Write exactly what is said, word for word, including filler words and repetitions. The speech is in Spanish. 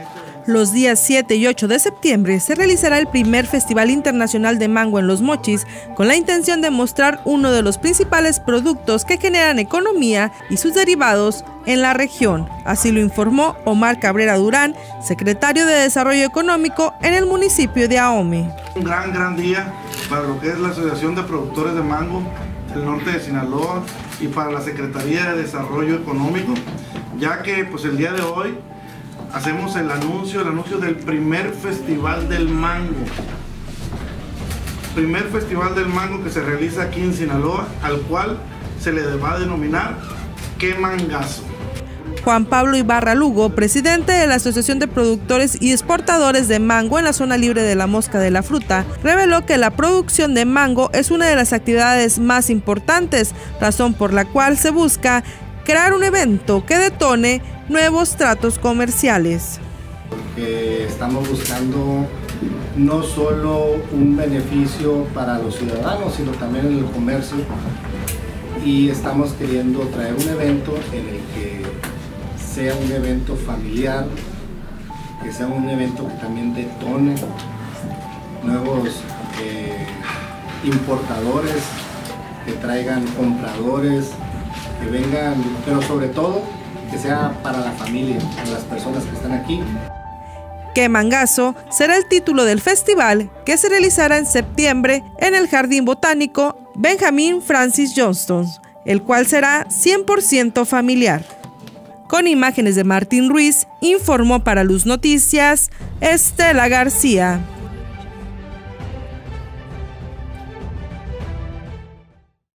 Los días siete y ocho de septiembre se realizará el primer Festival Internacional de Mango en Los Mochis, con la intención de mostrar uno de los principales productos que generan economía y sus derivados en la región. Así lo informó Omar Cabrera Durán, secretario de Desarrollo Económico en el municipio de Ahome. Un gran, gran día para lo que es la Asociación de Productores de Mango del Norte de Sinaloa y para la Secretaría de Desarrollo Económico, ya que pues el día de hoy hacemos el anuncio, el anuncio del primer Festival del Mango. Primer Festival del Mango que se realiza aquí en Sinaloa, al cual se le va a denominar ¡Qué Mangazo! Juan Pablo Ibarra Lugo, presidente de la Asociación de Productores y Exportadores de Mango en la zona libre de la Mosca de la Fruta, reveló que la producción de mango es una de las actividades más importantes, razón por la cual se busca crear un evento que detone nuevos tratos comerciales. Porque estamos buscando no solo un beneficio para los ciudadanos, sino también en el comercio, y estamos queriendo traer un evento en el que sea un evento familiar, que sea un evento que también detone nuevos eh, importadores, que traigan compradores, que vengan, pero sobre todo que sea para la familia, para las personas que están aquí. ¡Qué Mangazo! Será el título del festival que se realizará en septiembre en el Jardín Botánico Benjamin Francis Johnston, el cual será cien por ciento familiar. Con imágenes de Martín Ruiz, informó para Luz Noticias, Estela García.